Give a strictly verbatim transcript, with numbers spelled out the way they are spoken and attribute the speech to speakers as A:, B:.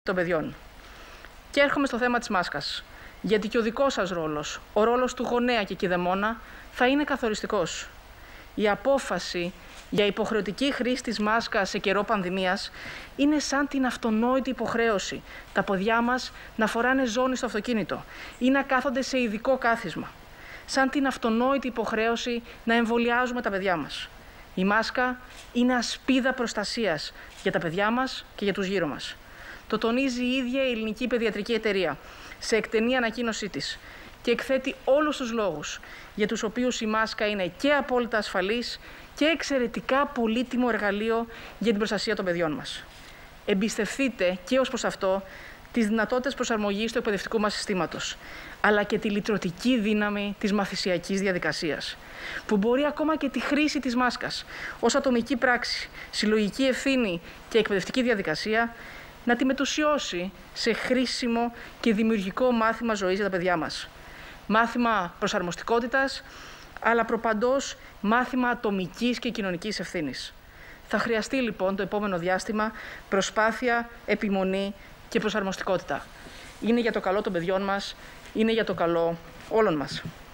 A: των παιδιών. Και έρχομαι στο θέμα της μάσκας. Γιατί και ο δικός σας ρόλος, ο ρόλος του γονέα και κηδεμόνα, θα είναι καθοριστικός. Η απόφαση για υποχρεωτική χρήση της μάσκας σε καιρό πανδημίας είναι σαν την αυτονόητη υποχρέωση τα παιδιά μας να φοράνε ζώνη στο αυτοκίνητο ή να κάθονται σε ειδικό κάθισμα. Σαν την αυτονόητη υποχρέωση να εμβολιάζουμε τα παιδιά μας. Η μάσκα είναι ασπίδα προστασίας για τα παιδιά μας και για τους γύρω μας. Το τονίζει η ίδια η Ελληνική Παιδιατρική Εταιρεία σε εκτενή ανακοίνωσή της και εκθέτει όλους τους λόγους για τους οποίους η μάσκα είναι και απόλυτα ασφαλής και εξαιρετικά πολύτιμο εργαλείο για την προστασία των παιδιών μας. Εμπιστευτείτε και ως προς αυτό τις δυνατότητες προσαρμογής του εκπαιδευτικού μας συστήματος, αλλά και τη λυτρωτική δύναμη της μαθησιακής διαδικασίας, που μπορεί ακόμα και τη χρήση της μάσκας ως ατομική πράξη, συλλογική ευθύνη και εκπαιδευτική διαδικασία να τη μετουσιώσει σε χρήσιμο και δημιουργικό μάθημα ζωής για τα παιδιά μας. Μάθημα προσαρμοστικότητας, αλλά προπαντός μάθημα ατομικής και κοινωνικής ευθύνης. Θα χρειαστεί λοιπόν το επόμενο διάστημα προσπάθεια, επιμονή και προσαρμοστικότητα. Είναι για το καλό των παιδιών μας, είναι για το καλό όλων μας.